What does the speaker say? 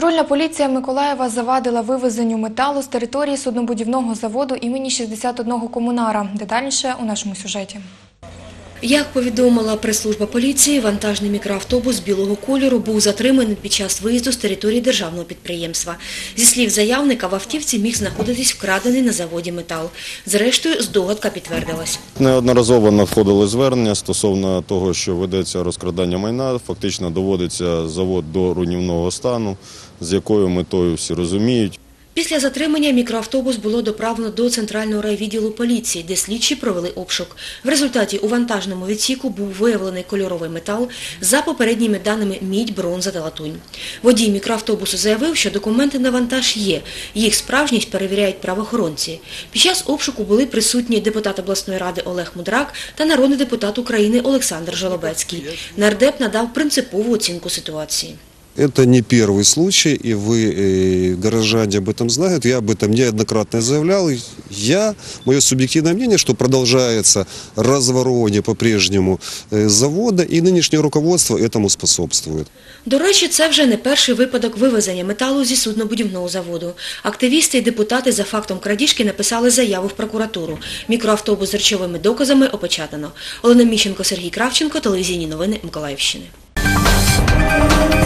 Патрульна поліція Миколаєва завадила вивезенню металу з території суднобудівного заводу імені 61 комунара. Детальніше у нашому сюжеті. Як повідомила прес-служба поліції, вантажний мікроавтобус білого кольору був затриманий під час виїзду з території державного підприємства. Зі слів заявника, в автівці міг знаходитись вкрадений на заводі метал. Зрештою, здогадка підтвердилась. Неодноразово надходили звернення стосовно того, що ведеться розкрадання майна, фактично доводиться завод до руйнівного стану, з якою метою всі розуміють. Після затримання мікроавтобус було доправлено до центрального райвідділу поліції, де слідчі провели обшук. В результаті у вантажному відсіку був виявлений кольоровий метал, за попередніми даними мідь, бронза та латунь. Водій мікроавтобусу заявив, що документи на вантаж є, їх справжність перевіряють правоохоронці. Під час обшуку були присутні депутат обласної ради Олег Мудрак та народний депутат України Олександр Жолобецький. Нардеп надав принципову оцінку ситуації. Это не первый случай, и вы, горожане, об этом знают. Я об этом неоднократно заявлял. Мое субъективное мнение, что продолжается разворовывание по-прежнему завода, и нынешнее руководство этому способствует. До речі, це вже не перший випадок вивезення металу зі суднобудівного заводу. Активісти і депутати за фактом крадіжки написали заяву в прокуратуру. Мікроавтобус з речовими доказами опечатано. Олена Міщенко, Сергій Кравченко, телевізійні новини Миколаївщини.